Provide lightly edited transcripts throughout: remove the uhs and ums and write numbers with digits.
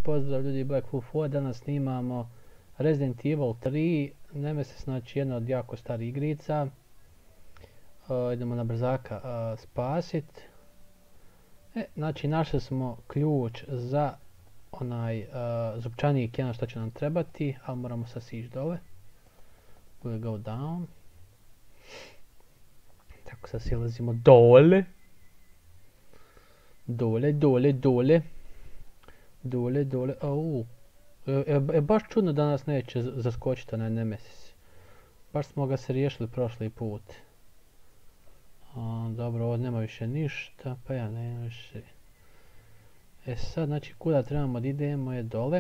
pozdrav ljudi Black Wolf 4, danas snimamo Resident Evil 3, Nemesis, znači jedna od jako starih igrica. Idemo na brzaka spasit. Znači našli smo ključ za onaj zupčanik, jedan što će nam trebati, ali moramo sad sići dole. We'll go down. Tako sad silazimo dole. Dole, au. Baš čudno da nas neće zaskočiti onaj Nemesis. Baš smo ga se riješili prošli put. Dobro, ovdje nema više ništa, pa ja nema više. Sad, znači, kuda trebamo da idemo je dole.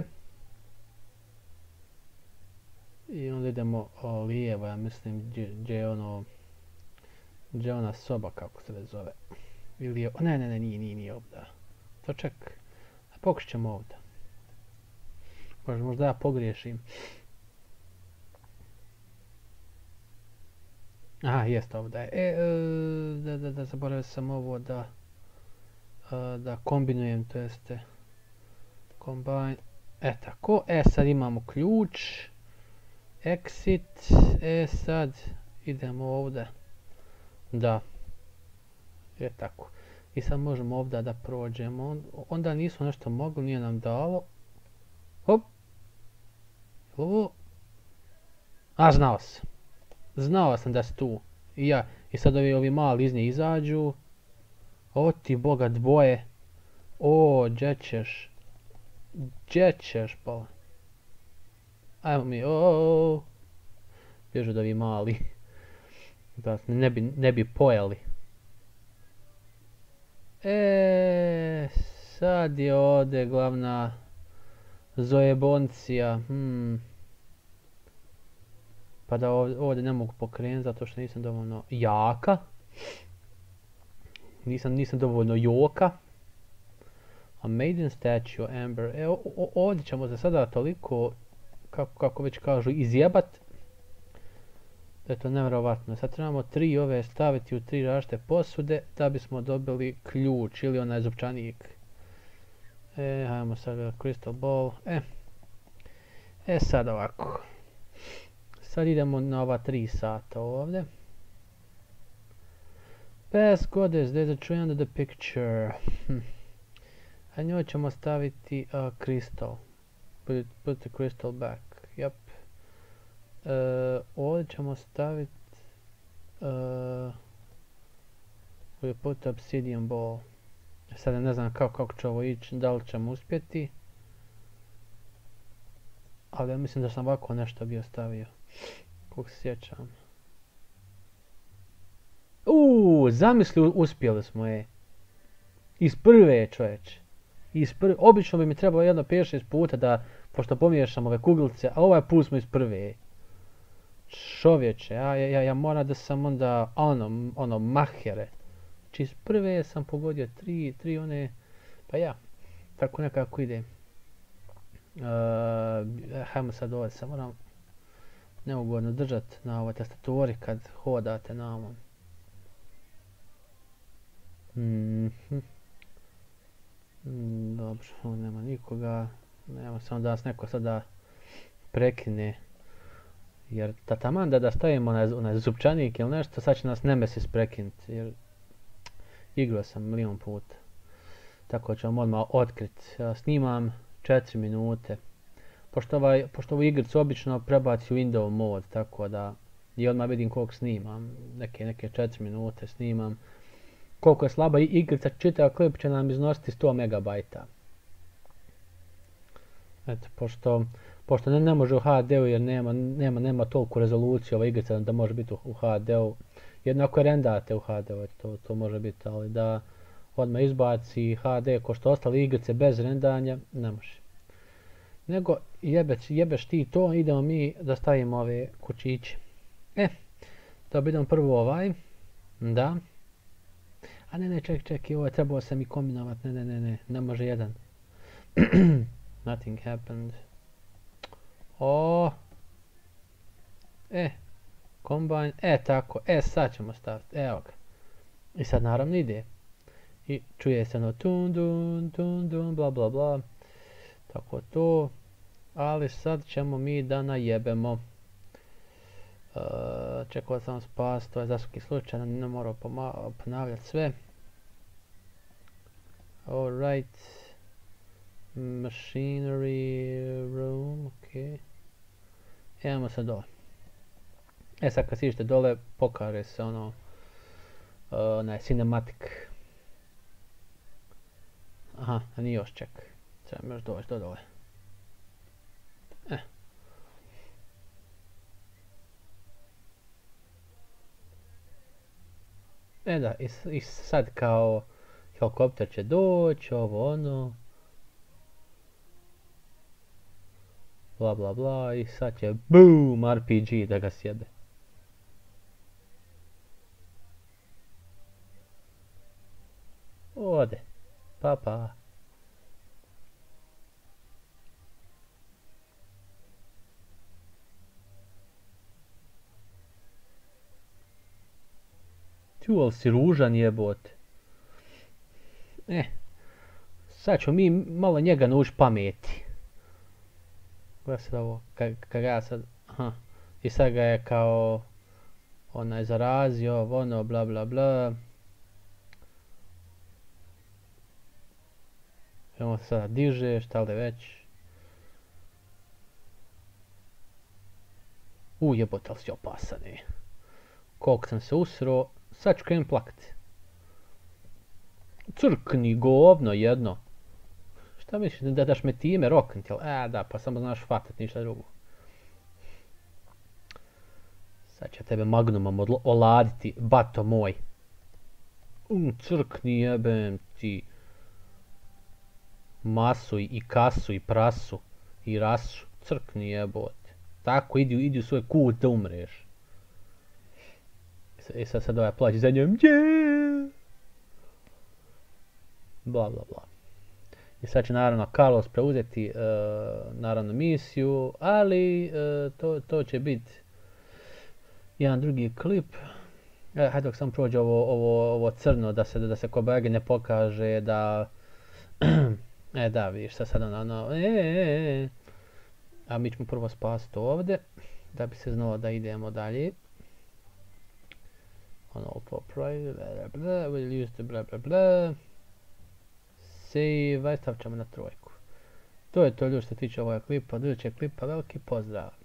I onda idemo lijevo, ja mislim, gdje je ona soba, kako se već zove. Ili je, ne, nije ovdje. To ček, pokušat ćemo ovdje. Možda ja pogriješim. Aha, jest ovdje. Da zaboravio sam ovo da kombinujem, to jeste combine. Tako, sad imamo ključ. Exit, sad idemo ovdje. Da. Tako. I sad možemo ovdje da prođemo. Onda nismo nešto mogli, nije nam dalo. Hop. Ovo. Znao sam da si tu. I ja. I sad ovi mali iz nje izađu. O ti boga dvoje. O, gdje ćeš pa. Ajmo mi, bježu da ovi mali. Da ne bi pojeli. Sad je ovdje glavna zojeboncija. Pa da ovdje ne mogu pokrenuti zato što nisam dovoljno jaka. Nisam dovoljno joka. A Maiden Statue, Amber. Ovdje ćemo se sada toliko, kako već kažu, izjebat. Da je to nevjerovatno. Sad trebamo 3 ove staviti u 3 različite posude da bismo dobili ključ ili onaj zupčanik. Hajmo sad Crystal Ball. Sad ovako. Sad idemo na ova 3 sata ovdje. Past goddess, there's a tree under the picture. A njoj ćemo staviti crystal. Put the crystal back. Yep. Ovdje ćemo staviti put obsidian ball. Sada ne znam kako će ovo ići, da li ćemo uspjeti. Ali ja mislim da sam ovako nešto bio stavio. Kako se sjećam. Zamisli, uspjeli smo iz prve, čovječe. Obično bi mi trebalo jedno 5-6 puta da, pošto pomiješam ove kuglice, a ovaj put smo iz prve. Čovječe, ja moram da sam onda mahere. Znači iz prve sam pogodio 3 one, pa ja, tako nekako ide. Hajmo sad ovdje, sam moram neugodno držati na ovoj tastaturi kad hodate na ovom. Dobro, ovdje nema nikoga. Nema samo da nas neko sada prekine. Jer taman da stavimo onaj zupčanik ili nešto, sad će nas Nemesis prekinuti. Jer igrao sam milion puta. Tako ću vam odmah otkriti. Ja snimam 4 minute. Pošto ovu igricu obično prebaci u window mod, tako da i odmah vidim koliko snimam. Neke 4 minute snimam. Koliko je slaba igrica, čitav klip će nam iznositi 100 megabajta. Eto, pošto ne može u HD-u jer nema toliko rezoluciju ova igrica da može biti u HD-u. Jednako rendate u HD-u, to može biti, ali da odmah izbaci HD ko što ostale igrice bez rendanja, ne može. Nego jebeš ti to, idemo mi da stavimo ove kućiće. Da idemo prvo ovaj, da. A ne, čekaj, ovo je trebao sam i kombinovat, ne može jedan. Nothing happened. Combine, tako, sad ćemo staviti, evo ga. I sad naravno ide. I čuje se ono tun dun, bla bla bla. Tako to. Ali sad ćemo mi da najebemo. Čekao sam spas, to je za svaki slučaj, ne moram ponavljati sve. Alright. Machinery room, ok. Idemo sad dole. Sad kad siđete dole, pokaže se ono, onaj cinematic. Aha, a nije još ček. Trebam još doći do dole. Da, i sad kao helikopter će doći, ovo ono. Bla bla bla i sad će BOOM RPG da ga sjebe. Ode. Pa pa. Tu, ali si ružan jebote. Sad ću mi malo njega naučiti pameti. Gledaj sad ovo, kak ja sad, aha. I sad ga je kao, onaj zarazio, ono, bla bla bla. I on se sada diže, šta li već. Jebote, ali si opasan, koliko sam se usro, sad ću krenem plakati. Crkni govno jedno. Šta misliš, da daš me time rokniti, da, pa samo znaš fatat, ništa drugo. Sad će tebe magnumom oladiti, bato moj. Crkni jebem ti. Masu i kasu i prasu i rasu. Crkni jebote. Tako, idi u svoj kut da umreš. I sad ovaj plaći za njom. Bla bla bla. I sad će naravno Carlos preuzeti naravno misiju, ali to će biti jedan drugi klip. Hajde dok sam prođe ovo crno da se Kobagi ne pokaže da da vidiš sad ono a mi ćemo prvo spasiti ovdje da bi se znalo da idemo dalje. Ono propriety bla bla we'll use the bla bla bla save, stavit ćemo na trojku. To je to ljudi što se tiče ovoga klipa, od idućeg klipa veliki pozdrav.